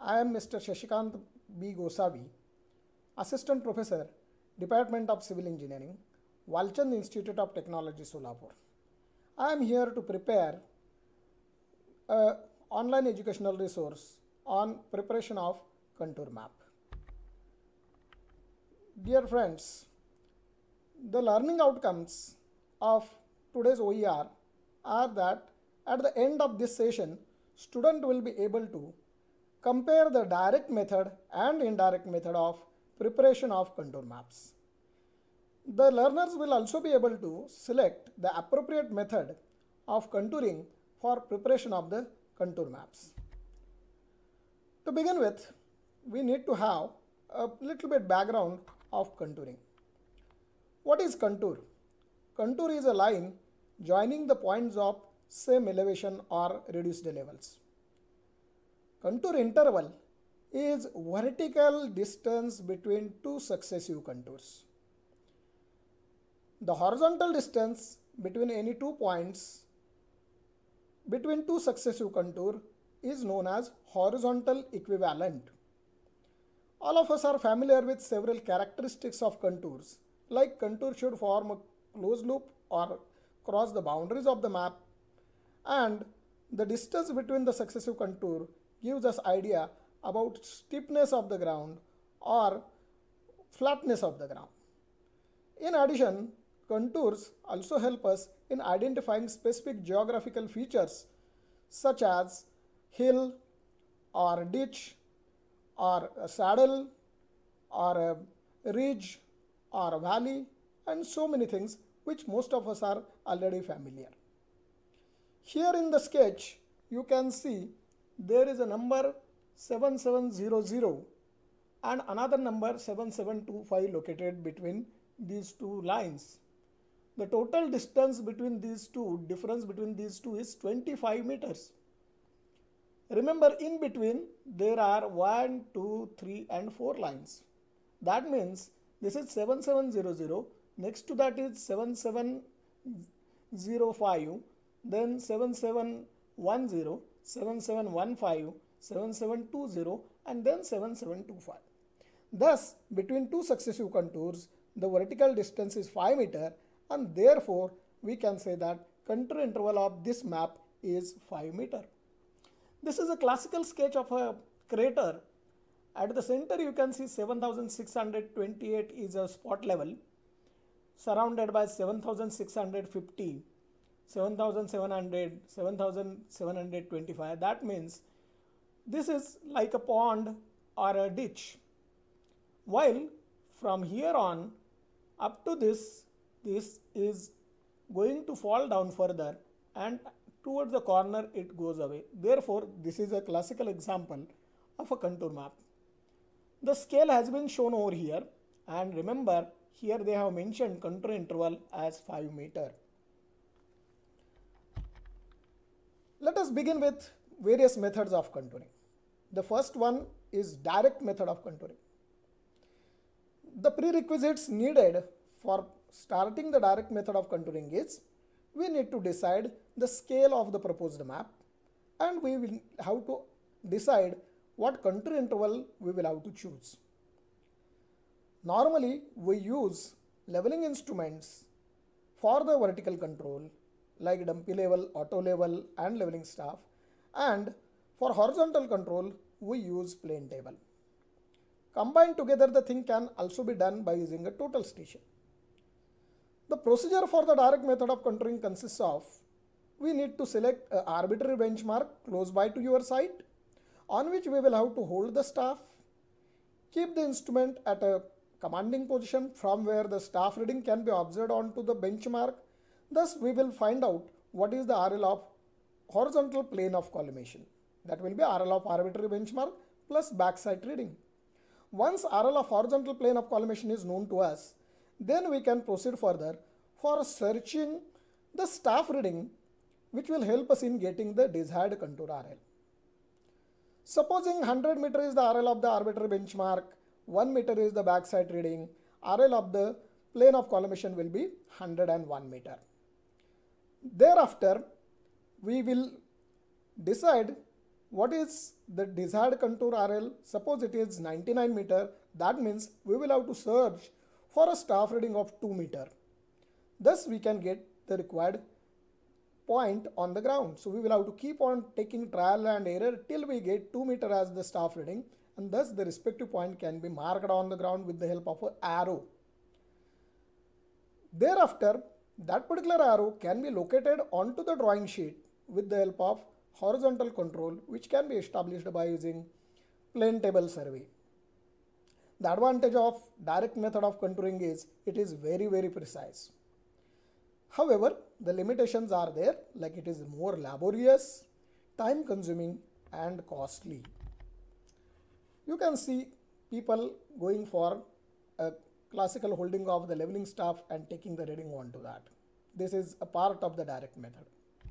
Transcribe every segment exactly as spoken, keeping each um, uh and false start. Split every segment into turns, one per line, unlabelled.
I am Mister Shashikant B.Gosavi, Assistant Professor, Department of Civil Engineering, Walchand Institute of Technology, Solapur. I am here to prepare an online educational resource on preparation of contour map. Dear friends, the learning outcomes of today's O E R are that at the end of this session, student will be able to compare the direct method and indirect method of preparation of contour maps. The learners will also be able to select the appropriate method of contouring for preparation of the contour maps. To begin with, we need to have a little bit background of contouring. What is contour? Contour is a line joining the points of same elevation or reduced levels. Contour interval is vertical distance between two successive contours. The horizontal distance between any two points between two successive contours is known as horizontal equivalent. All of us are familiar with several characteristics of contours, like contour should form a closed loop or cross the boundaries of the map, and the distance between the successive contour gives us idea about steepness of the ground or flatness of the ground. In addition, contours also help us in identifying specific geographical features such as hill or ditch or a saddle or a ridge or a valley and so many things which most of us are already familiar. Here in the sketch you can see there is a number seven seven zero zero and another number seven seven two five located between these two lines. The total distance between these two, difference between these two is twenty-five meters. Remember, in between there are one, two, three and four lines. That means this is seven seven zero zero, next to that is seven seven zero five, then seven seven one zero, seven seven one five, seven seven two zero and then seven seven two five. Thus, between two successive contours, the vertical distance is five meters and therefore we can say that contour interval of this map is five meters. This is a classical sketch of a crater. At the center you can see seven thousand six hundred twenty-eight is a spot level, surrounded by seven thousand six hundred fifty, seven thousand seven hundred, seven thousand seven hundred twenty-five. That means this is like a pond or a ditch. While from here on up to this, this is going to fall down further and towards the corner it goes away. Therefore, this is a classical example of a contour map. The scale has been shown over here, and remember here they have mentioned contour interval as five meters. Let us begin with various methods of contouring. The first one is direct method of contouring. The prerequisites needed for starting the direct method of contouring is we need to decide the scale of the proposed map, and we will have to decide what contour interval we will have to choose. Normally we use leveling instruments for the vertical control like dumpy level, auto level and leveling staff, and for horizontal control we use plane table. Combined together, the thing can also be done by using a total station. The procedure for the direct method of contouring consists of we need to select an arbitrary benchmark close by to your site on which we will have to hold the staff, keep the instrument at a commanding position from where the staff reading can be observed onto the benchmark. Thus, we will find out what is the R L of horizontal plane of collimation. That will be R L of arbitrary benchmark plus backside reading. Once R L of horizontal plane of collimation is known to us, then we can proceed further for searching the staff reading which will help us in getting the desired contour R L. Supposing one hundred meter is the R L of the arbitrary benchmark, one meter is the backside reading, R L of the plane of collimation will be one hundred one meter. Thereafter, we will decide what is the desired contour R L? Suppose it is ninety-nine meter. That means we will have to search for a staff reading of two meter. Thus we can get the required point on the ground. So we will have to keep on taking trial and error till we get two meter as the staff reading, and thus the respective point can be marked on the ground with the help of an arrow. Thereafter, that particular arrow can be located onto the drawing sheet with the help of horizontal control, which can be established by using plane table survey. The advantage of direct method of contouring is it is very very precise. However, the limitations are there, like it is more laborious, time consuming and costly. You can see people going for a classical holding of the leveling staff and taking the reading onto that. This is a part of the direct method.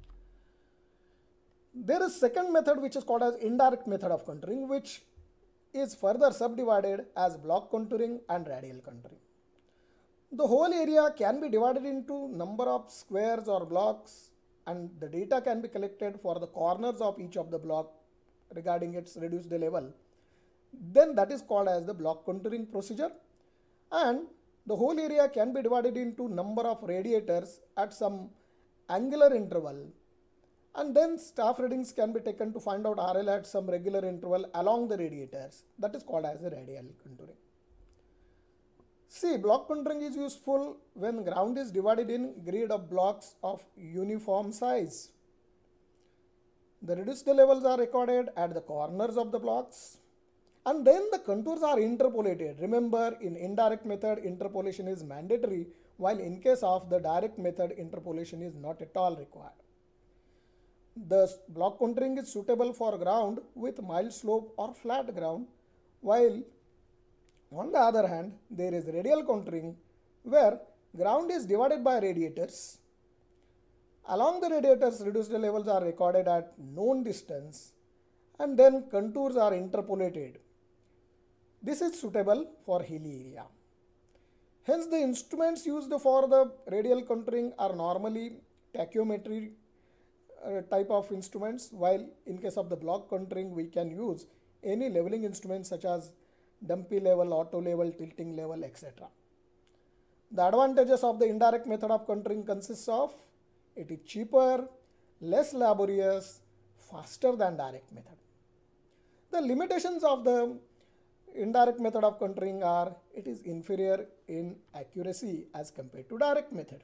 There is second method which is called as indirect method of contouring, which is further subdivided as block contouring and radial contouring. The whole area can be divided into number of squares or blocks, and the data can be collected for the corners of each of the block regarding its reduced level. Then that is called as the block contouring procedure, and the whole area can be divided into number of radiators at some angular interval, and then staff readings can be taken to find out R L at some regular interval along the radiators. That is called as the radial contouring. See, block contouring is useful when ground is divided in grid of blocks of uniform size. The reduced levels are recorded at the corners of the blocks, and then the contours are interpolated. Remember, in indirect method, interpolation is mandatory, while in case of the direct method, interpolation is not at all required. The block contouring is suitable for ground with mild slope or flat ground, while on the other hand, there is radial contouring where ground is divided by radiators. Along the radiators, reduced levels are recorded at known distance, and then contours are interpolated. This is suitable for hilly area. Hence, the instruments used for the radial contouring are normally tachyometry uh, type of instruments, while in case of the block contouring, we can use any leveling instruments such as dumpy level, auto level, tilting level, et cetera. The advantages of the indirect method of contouring consists of it is cheaper, less laborious, faster than direct method. The limitations of the indirect method of contouring are it is inferior in accuracy as compared to direct method.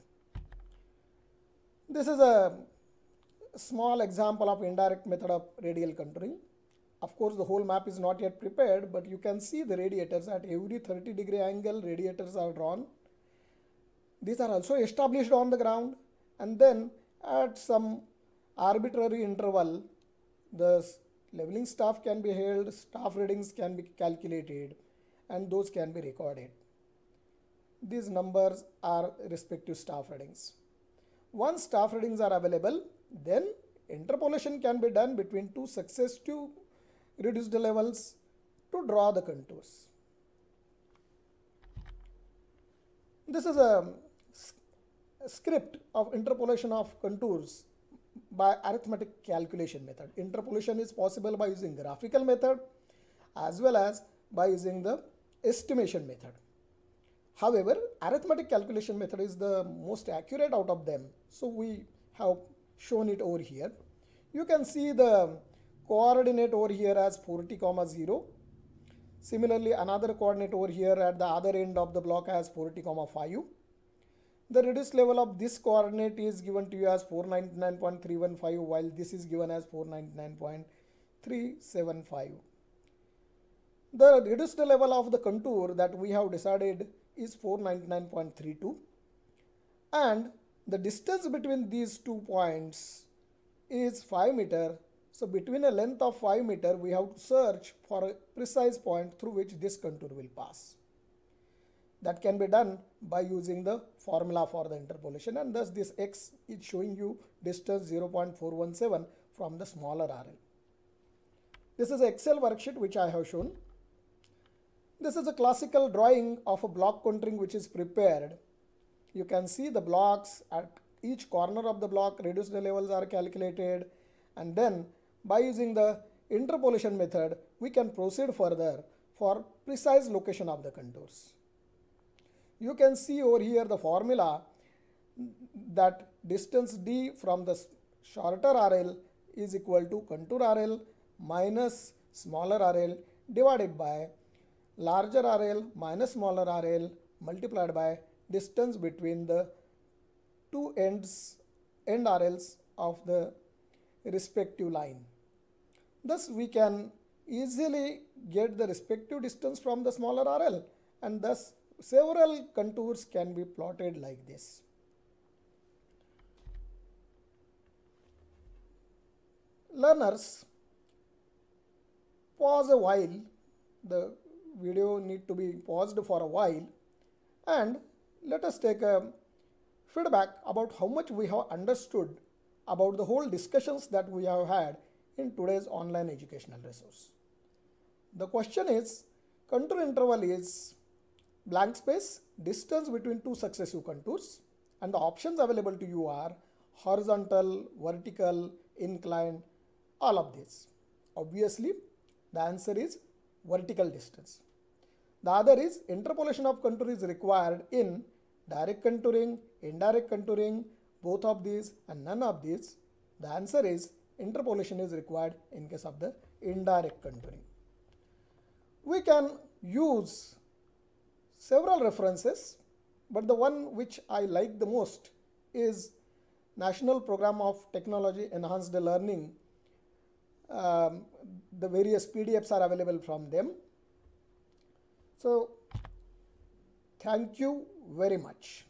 This is a small example of indirect method of radial contouring. Of course, the whole map is not yet prepared, but you can see the radiators at every thirty degree angle. Radiators are drawn. These are also established on the ground, and then at some arbitrary interval, the leveling staff can be held, staff readings can be calculated, and those can be recorded. These numbers are respective staff readings. Once staff readings are available, then interpolation can be done between two successive reduced levels to draw the contours. This is a script of interpolation of contours by arithmetic calculation method. Interpolation is possible by using graphical method as well as by using the estimation method. However, arithmetic calculation method is the most accurate out of them, so we have shown it over here. You can see the coordinate over here as forty comma zero. Similarly, another coordinate over here at the other end of the block as forty comma five. The reduced level of this coordinate is given to you as four ninety-nine point three one five, while this is given as four ninety-nine point three seven five. The reduced level of the contour that we have decided is four ninety-nine point three two, and the distance between these two points is five meter. So between a length of five meter, we have to search for a precise point through which this contour will pass. That can be done by using the formula for the interpolation, and thus this x is showing you distance zero point four one seven from the smaller R L. This is an Excel worksheet which I have shown. This is a classical drawing of a block contouring which is prepared. You can see the blocks at each corner of the block, reduced levels are calculated, and then by using the interpolation method, we can proceed further for precise location of the contours. You can see over here the formula that distance d from the shorter R L is equal to contour R L minus smaller R L divided by larger R L minus smaller R L multiplied by distance between the two ends end R Ls of the respective line. Thus we can easily get the respective distance from the smaller R L, and thus several contours can be plotted like this. Learners, pause a while, the video need to be paused for a while, and let us take a feedback about how much we have understood about the whole discussions that we have had in today's online educational resource. The question is, contour interval is blank space, distance between two successive contours, and the options available to you are horizontal, vertical, inclined, all of these. Obviously, the answer is vertical distance. The other is interpolation of contour is required in direct contouring, indirect contouring, both of these and none of these. The answer is interpolation is required in case of the indirect contouring. We can use several references, but the one which I like the most is National Program of Technology Enhanced Learning. Um, the various P D Fs are available from them. So, thank you very much.